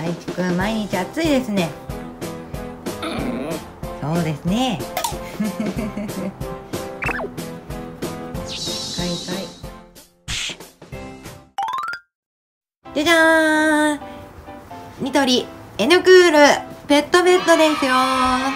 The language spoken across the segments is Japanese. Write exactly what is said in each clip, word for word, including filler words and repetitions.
大地くん毎日暑いですね。そうですね。かいかい。じゃじゃーん。ニトリ N クールペットベッドですよー。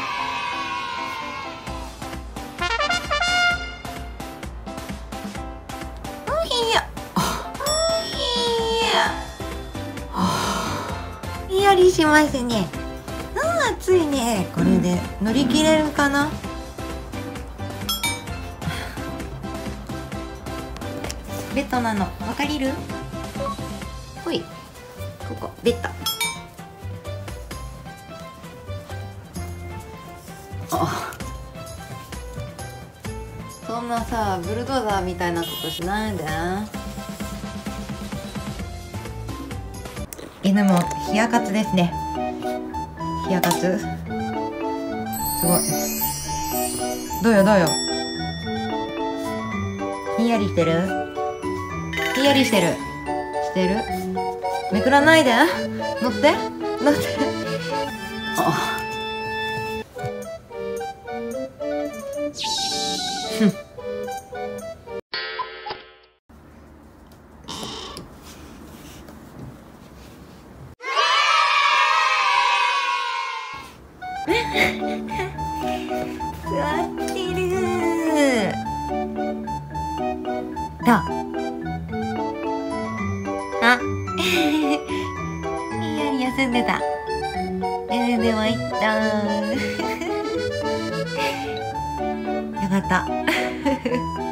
ひんやりしますね。あー暑いね。これで乗り切れるかな。ベッドなの分かりる？ほい、ここベッド。あ、そんなさブルドーザーみたいなことしないで。犬も冷やかつですね。冷やかつすごい。どうよどうよ。ひんやりしてる？ひんやりしてるしてる。めくらないで。乗って乗って。あ座ってる。どう？あひんやり休んでた。えー、では一旦よかった。